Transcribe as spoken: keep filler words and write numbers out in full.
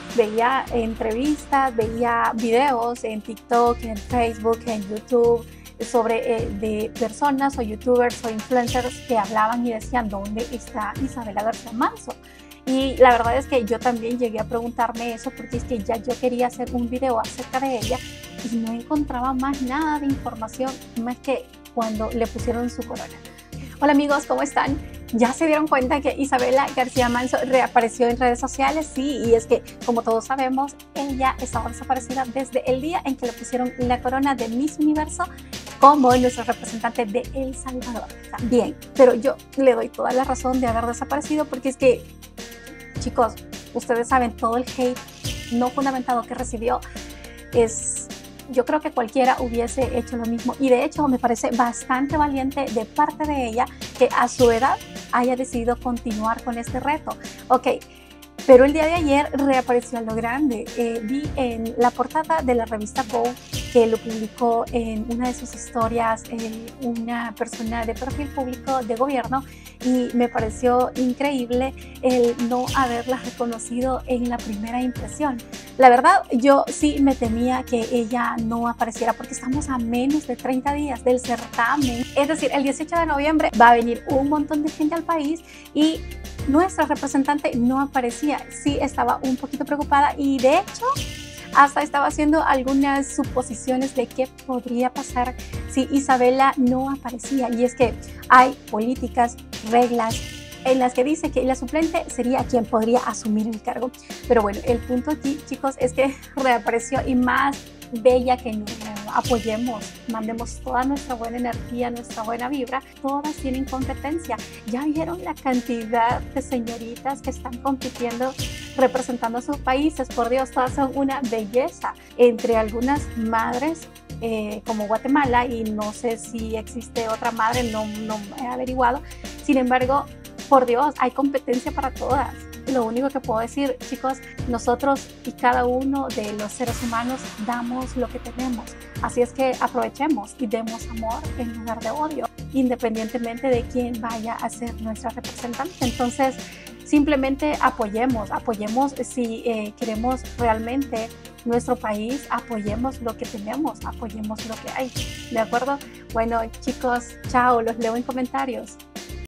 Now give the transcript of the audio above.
veía entrevistas, veía videos en TikTok, en Facebook, en YouTube, sobre eh, de personas o youtubers o influencers que hablaban y decían ¿dónde está Isabela García Manso? Y la verdad es que yo también llegué a preguntarme eso porque es que ya yo quería hacer un video acerca de ella y no encontraba más nada de información más que cuando le pusieron su corona. Hola amigos, ¿cómo están? ¿Ya se dieron cuenta que Isabela García Manso reapareció en redes sociales? Sí, y es que, como todos sabemos, ella estaba desaparecida desde el día en que le pusieron la corona de Miss Universo como nuestro representante de El Salvador. Bien, pero yo le doy toda la razón de haber desaparecido porque es que, chicos, ustedes saben todo el hate no fundamentado que recibió. Es... Yo creo que cualquiera hubiese hecho lo mismo y de hecho me parece bastante valiente de parte de ella que a su edad haya decidido continuar con este reto. Ok, pero el día de ayer reapareció a lo grande. Eh, vi en la portada de la revista Vogue que lo publicó en una de sus historias eh, una persona de perfil público de gobierno y me pareció increíble el no haberla reconocido en la primera impresión. La verdad, yo sí me temía que ella no apareciera porque estamos a menos de treinta días del certamen. Es decir, el dieciocho de noviembre va a venir un montón de gente al país y nuestra representante no aparecía. Sí estaba un poquito preocupada y de hecho hasta estaba haciendo algunas suposiciones de qué podría pasar si Isabela no aparecía. Y es que hay políticas, reglas en las que dice que la suplente sería quien podría asumir el cargo. Pero bueno, el punto aquí, chicos, es que reapareció y más bella que nunca. Apoyemos, mandemos toda nuestra buena energía, nuestra buena vibra. Todas tienen competencia. ¿Ya vieron la cantidad de señoritas que están compitiendo representando a sus países? Por Dios, todas son una belleza. Entre algunas madres eh, como Guatemala, y no sé si existe otra madre, no, no he averiguado. Sin embargo, por Dios, hay competencia para todas. Lo único que puedo decir, chicos, nosotros y cada uno de los seres humanos damos lo que tenemos. Así es que aprovechemos y demos amor en lugar de odio, independientemente de quién vaya a ser nuestra representante. Entonces, simplemente apoyemos, apoyemos si eh, queremos realmente nuestro país, apoyemos lo que tenemos, apoyemos lo que hay. ¿De acuerdo? Bueno, chicos, chao, los leo en comentarios.